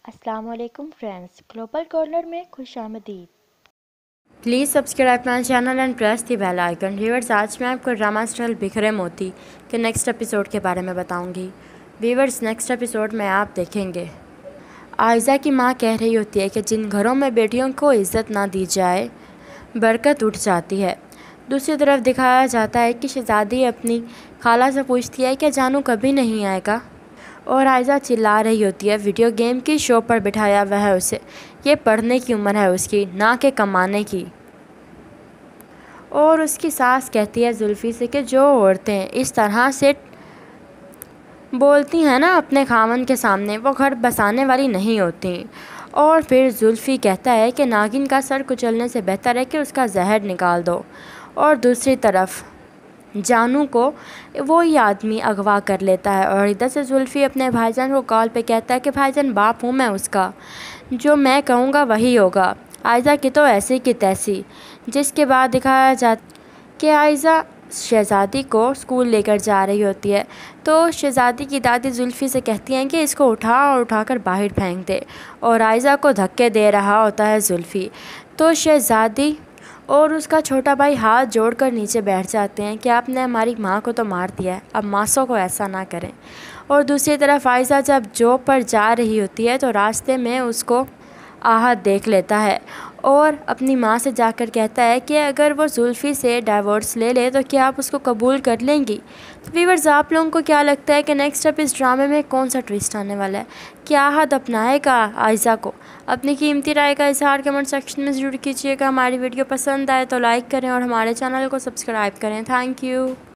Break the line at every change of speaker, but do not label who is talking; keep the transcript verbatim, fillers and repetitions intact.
अस्सलाम वालेकुम friends, global corner में खुशामदीद।
Please subscribe my channel and press the bell icon. Viewers, आज मैं आपको ड्रामा सीरियल बिखरे मोती के नेक्स्ट एपिसोड के बारे में बताऊंगी। व्यूअर्स, नेक्स्ट एपिसोड में आप देखेंगे आयज़ा की माँ कह रही होती है कि जिन घरों में बेटियों को इज़्ज़त ना दी जाए बरकत उठ जाती है। दूसरी तरफ दिखाया जाता है कि शहज़ादी अपनी खाला से पूछती है कि जानू कभी नहीं आएगा, और आयज़ा चिल्ला रही होती है वीडियो गेम की शो पर बिठाया हुआ है उसे। ये पढ़ने की उम्र है उसकी, ना कि कमाने की। और उसकी सास कहती है जुल्फ़ी से कि जो औरतें इस तरह से बोलती हैं ना अपने खामन के सामने, वो घर बसाने वाली नहीं होती। और फिर जुल्फ़ी कहता है कि नागिन का सर कुचलने से बेहतर है कि उसका जहर निकाल दो। और दूसरी तरफ जानू को वो ही आदमी अगवा कर लेता है, और इधर से जुल्फ़ी अपने भाईजान को कॉल पे कहता है कि भाईजान बाप हूँ मैं उसका, जो मैं कहूँगा वही होगा। आयज़ा की तो ऐसी की तैसी। जिसके बाद दिखाया जाता कि आयज़ा शहज़ादी को स्कूल लेकर जा रही होती है, तो शहज़ादी की दादी जुल्फ़ी से कहती हैं कि इसको उठा और उठाकर बाहर फेंक दे, और आयज़ा को धक्के दे रहा होता है जुल्फ़ी। तो शहज़ादी और उसका छोटा भाई हाथ जोड़कर नीचे बैठ जाते हैं कि आपने हमारी माँ को तो मार दिया है, अब मासूम को ऐसा ना करें। और दूसरी तरफ आयज़ा जब जॉब पर जा रही होती है तो रास्ते में उसको आहत देख लेता है, और अपनी माँ से जाकर कहता है कि अगर वो जुल्फ़ी से डाइवोर्स ले ले तो क्या आप उसको कबूल कर लेंगी। तो व्यूअर्स, आप लोगों को क्या लगता है कि नेक्स्ट अप इस ड्रामे में कौन सा ट्विस्ट आने वाला है? क्या आहत अपनाएगा आयज़ा को? अपनी कीमती राय का इजहार कमेंट सेक्शन में ज़रूर कीजिएगा। हमारी वीडियो पसंद आए तो लाइक करें और हमारे चैनल को सब्सक्राइब करें। Thank you.